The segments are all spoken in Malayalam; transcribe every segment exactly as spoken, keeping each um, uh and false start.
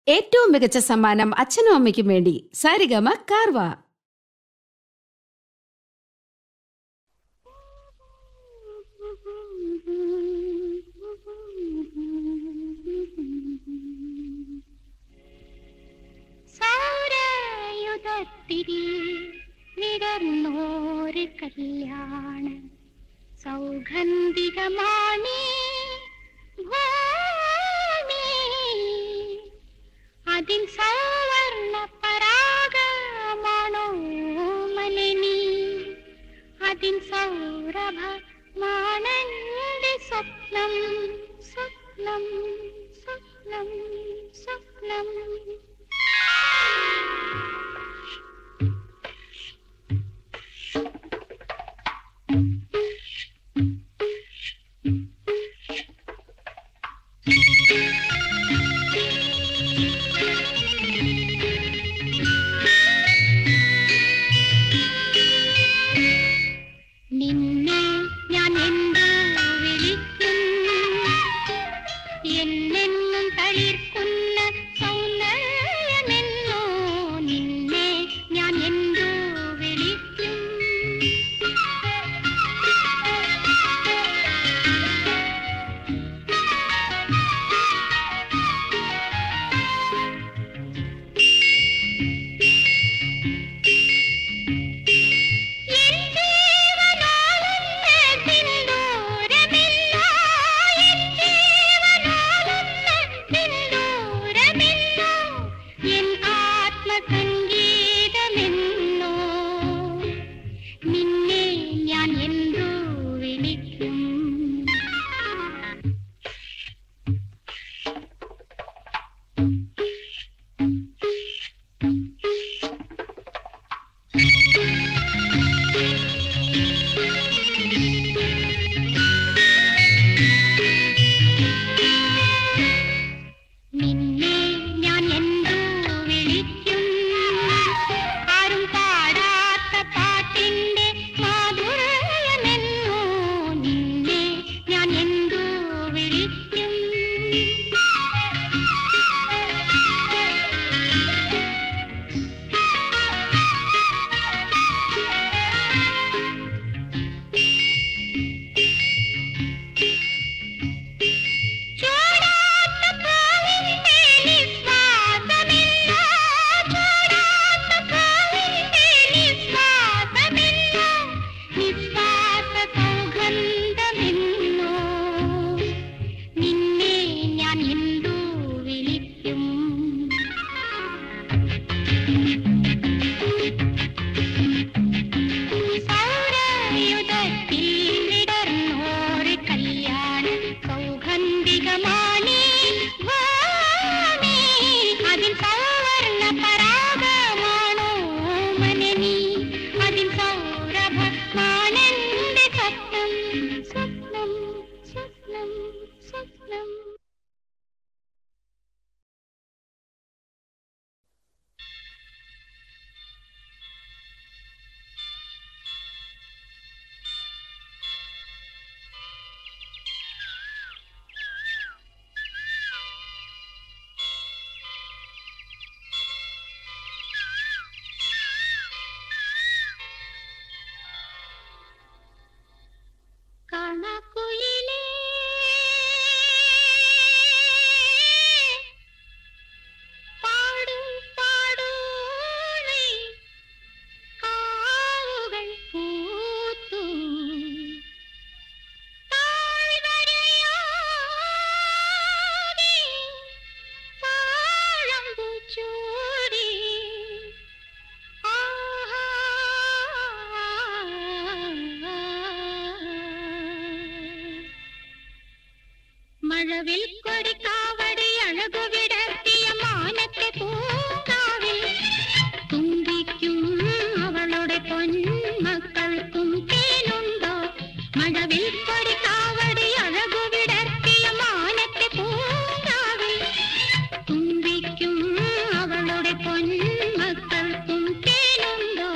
ഏറ്റവും മികച്ച സമ്മാനം അച്ഛനും അമ്മയ്ക്കും വേണ്ടി സാരിഗമ കാർവ. വിടർന്നോര് കല്യാണ സൗഗന്ധികമാണി ഭൂമി, അതിൻ സവർണ പരാഗമാണോ മലിനി, അതിൻ സൗരഭമാണെന്റെ സ്വപ്നം സ്വപ്നം സ്വപ്നം സ്വപ്നം. നിന്നെ ഞാൻ എന്തു വിളിക്കും, എന്നെന്നും തളിർക്കുന്ന സൗന്ദര്യമെന്നോ, നിന്നെ ഞാൻ എന്തു വിളിക്കും. മഴവിൽ കൊടി കാവടി അഴകു വിടർത്തിയ മാനത്തെ പൂങ്കാവിൽ തുമ്പിക്കും അവളുടെ പൊന്മക്കൾക്കും തേനുണ്ടോ. മഴവിൽ കൊടി കാവടി അഴകു വിടർത്തിയ മാനത്തെ പൂങ്കാവിൽ തുമ്പിക്കും അവളുടെ പൊന്മക്കൾക്കും തേനുണ്ടോ.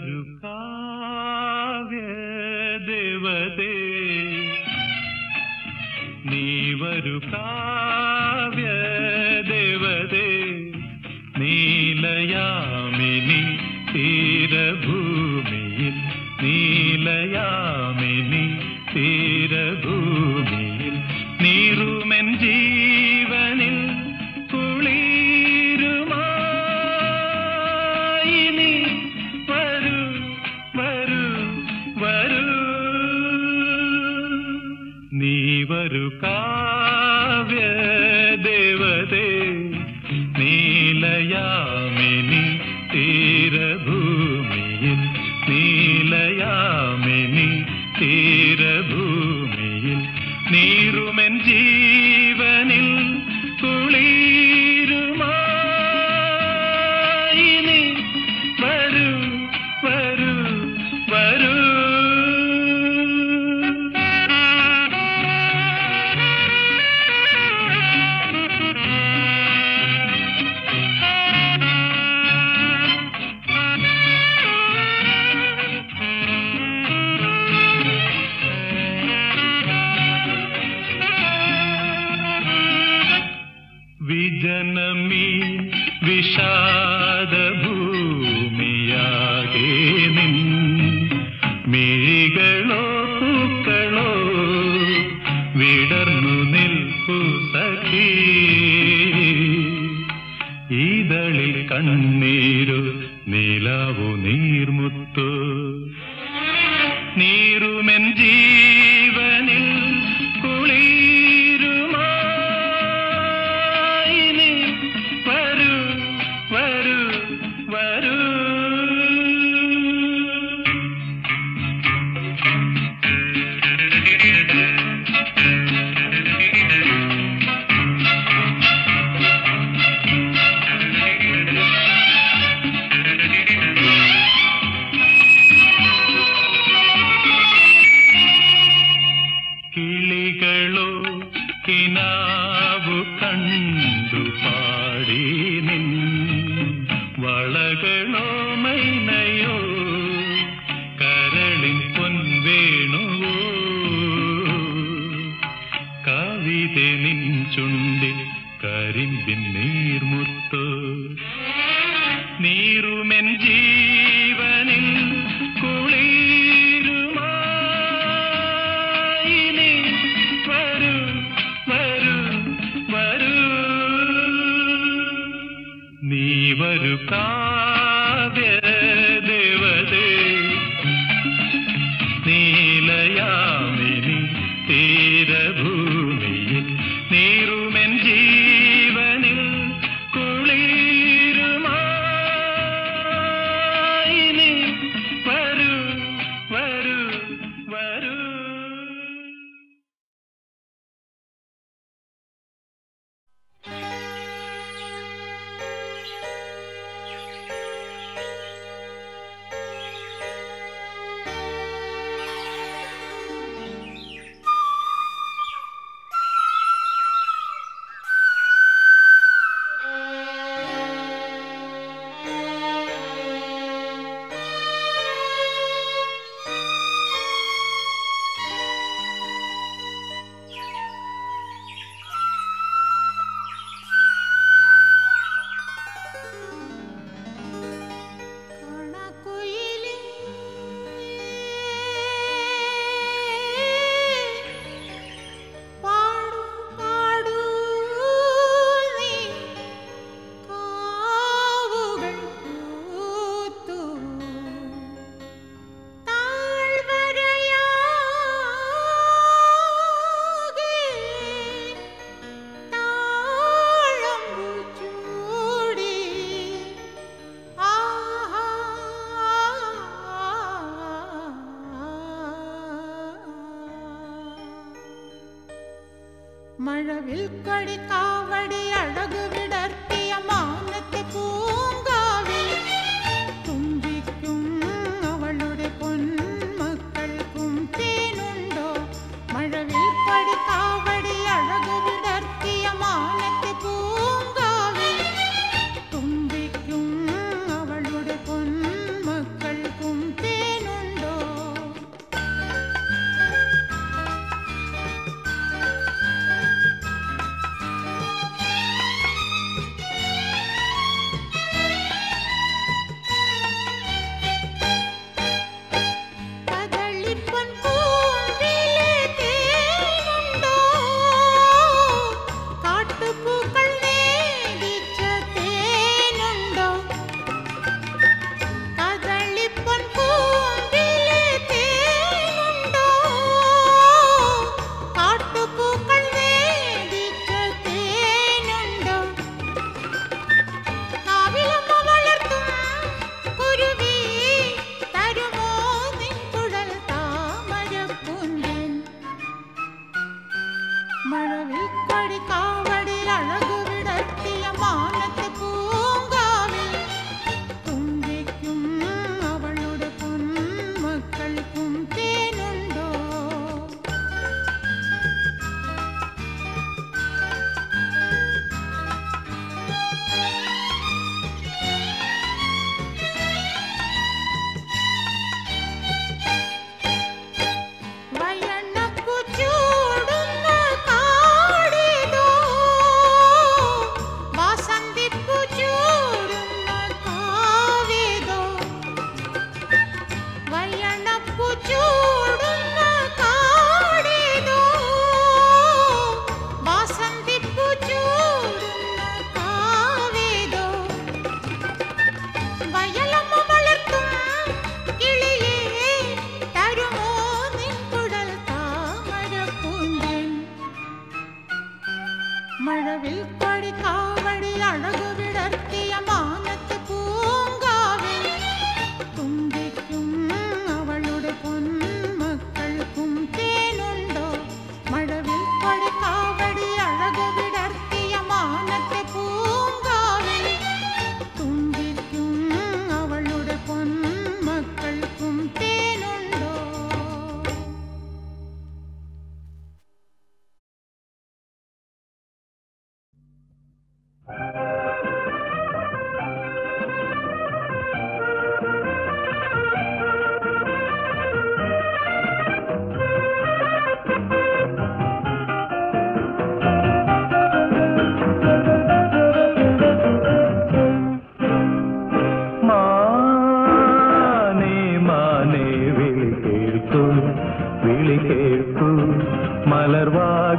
വരു കാവ്യ ദേവതേ നീ വരു കാവ്യ ദേവതേ നീലയാമിനി തീരഭൂമിയിൽ നീലയാമിനി തീരഭൂമിയിൽ നീറുമെൻ ജീവനിൽ കുളിരുമായി നീ വരൂ വരൂ വരൂ നീ വരു കാവ്യ ദേവതേ നീലയാമിനി തീരഭൂമിയിൽ നീലയാമിനി തീരഭൂമിയിൽ നീറുമെൻ ജീവനിൽ കുളിരുമായി നീ വരൂ വരൂ വരൂ വിജനമീ വിഷാദഭൂമിയാകെ നിൻ മിഴികളോ പൂക്കളോ വിടർന്നു നിൽപ്പു സഖി ഈതളിൽ കണ്ണീരു നിലാവു നീർമുത്തു നീറുമെൻ ജീവനിൽ കുളിരുമായി നീ വരൂ വരൂ വരൂ കിളികളോ കിനാവു കണ്ടു പാടി നിൻ വളകളോ മൈനയോ കരളിൻ പൊൻവേണുവോ കവിത നിൻ ചുണ്ടിൽ കരിമ്പിൻ നീർമുത്തോ നീറുമെൻ ജീവനിൽ കുളിരുമായി നീ വരൂ വരൂ വരൂ നീ വരു കാവ്യ ദേവതേ നീലയാമിനി തീരഭൂമിയിൽ നീറുമെൻ ജീവനിൽ കുളിരുമായി നീ വരൂ വരൂ വരൂ മഴവിൽ കൊടി കാവടി അഴകു വിടർത്തിയ മാനത്തെ പൂങ്കാവിൽ തുമ്പിക്കും അവളുടെ പൊന്മക്കൾക്കും തേനുണ്ടോ മഴവിൽ കൊടി കാവടി അഴകു വിടർത്തിയ മാനത്തെ പൂങ്കാവിൽ തുമ്പിക്കും അവളുടെ പൊന്മക്കൾക്കും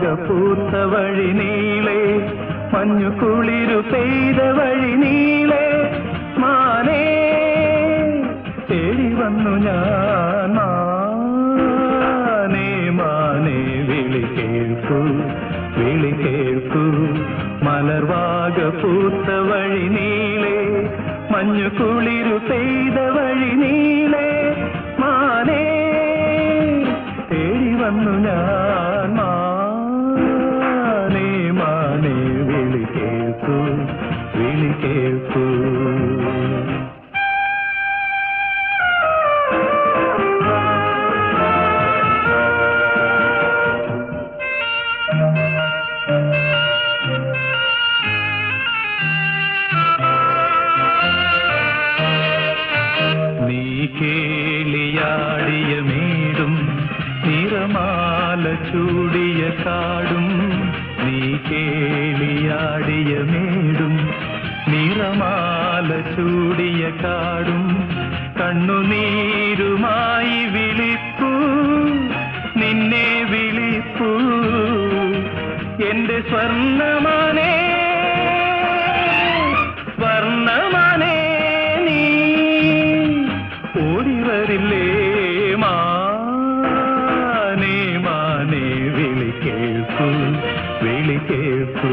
പൂത്ത വഴി നീളെ മഞ്ഞു കുളിരു പെയ്ത വഴി നീളെ മാനേ തേടി വന്നു ഞാൻ മാനേ മാനേ വിളി കേൾക്കൂ വിളി കേൾക്കൂ മലർവാക പൂത്ത വഴി നീളെ മഞ്ഞു കുളിരു പെയ്ത വഴി നീളെ മാനേ തേടി വന്നു ഞാൻ മാനേ മാനേ വിളി കേൾക്കൂ വിളി കേൾക്കൂ കേളിയാടിയ മേടും നിറമാല ചൂടിയ കാടും നീ കേളിയാടിയ മേടും നിറമാല ചൂടിയ കാടും കണ്ണുനീരുമായി വിളിപ്പൂ നിന്നെ വിളിപ്പൂ എന്റെ സ്വർണ്ണമാനേ വർണ്ണമാനേ ഓടിവരില്ലേ മാനേ മാനേ വിളി കേൾക്കൂ വിളി കേൾക്കൂ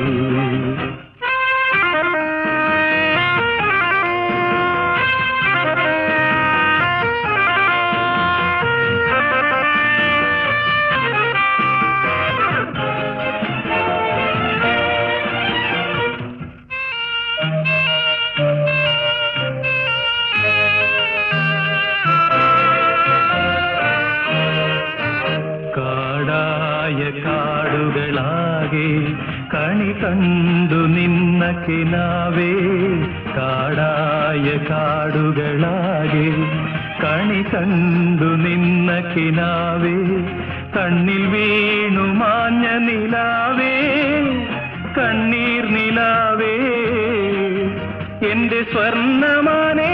കാടുകളാകെ കണി കണ്ടു നിന്ന കിനാവേ കാടായ കാടുകളാകെ കണി കണ്ടു നിന്ന കിനാവേ കണ്ണിൽ വീണു മാഞ്ഞ നിലാവേ കണ്ണീർ നിലാവേ എന്റെ സ്വർണ്ണമാനേ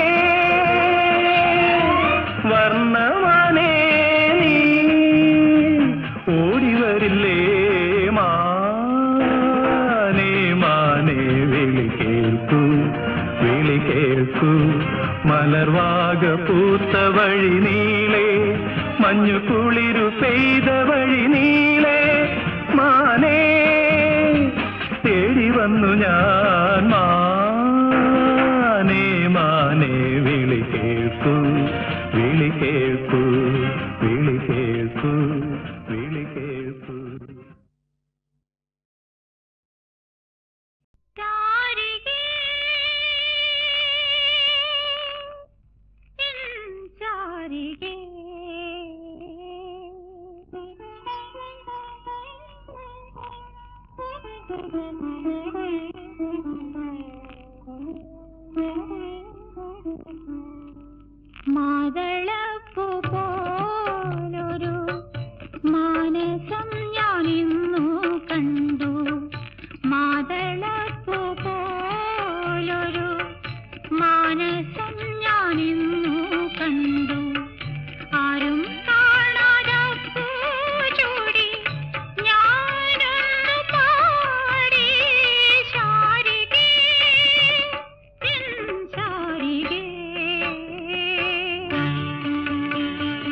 വർണ്ണമാനേ ഓടിവരില്ലേ മാനേ മാനേ വിളി കേൾക്കൂ വിളി കേൾക്കൂ മലർവാക പൂത്ത വഴി നീളെ മഞ്ഞു കുളിരു പെയ്ത വഴി നീളെ മാനേ തേടി വന്നു ഞാൻ മാനേ മാനേ വിളി കേൾക്കൂ വിളി കേൾക്കൂ വിളി കേൾക്കൂ വിളി കേൾക്കൂ ചാരികേ ചാരികേ മാതളപ്പൂ പോലൊരു മാനസം ഞാനിന്നു കണ്ടു മാതളപ്പൂ പോലൊരു മാനസം ഞാനിന്നു കണ്ടു ആരും കാണാതപ്പൂ ചൂടി ഞാനൊന്നു പാടി ശാരികേ ശാരികേ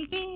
ശാരികേ